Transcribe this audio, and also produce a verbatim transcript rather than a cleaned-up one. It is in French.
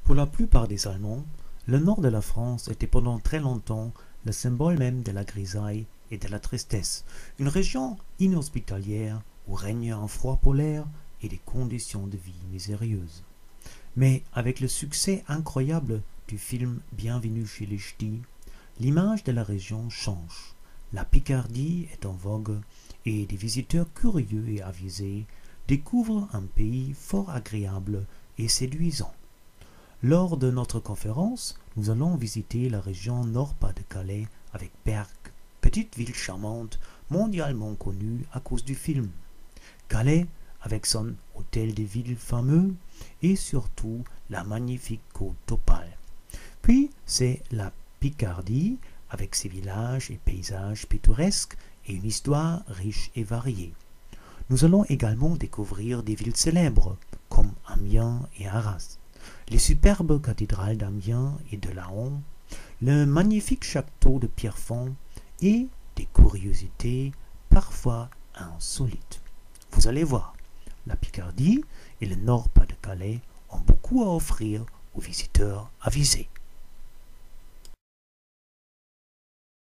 Pour la plupart des Allemands, le nord de la France était pendant très longtemps le symbole même de la grisaille et de la tristesse, une région inhospitalière où régnait un froid polaire et des conditions de vie misérieuses. Mais avec le succès incroyable du film Bienvenue chez les Ch'tis, l'image de la région change. La Picardie est en vogue et des visiteurs curieux et avisés découvrent un pays fort agréable et séduisant. Lors de notre conférence, nous allons visiter la région Nord-Pas-de-Calais avec Berck, petite ville charmante mondialement connue à cause du film. Calais, avec son hôtel de ville fameux et surtout la magnifique côte d'Opale. Puis c'est la Picardie avec ses villages et paysages pittoresques et une histoire riche et variée. Nous allons également découvrir des villes célèbres comme Amiens et Arras, les superbes cathédrales d'Amiens et de Laon, le magnifique château de Pierrefonds et des curiosités parfois insolites. Vous allez voir, la Picardie et le Nord-Pas-de-Calais ont beaucoup à offrir aux visiteurs avisés.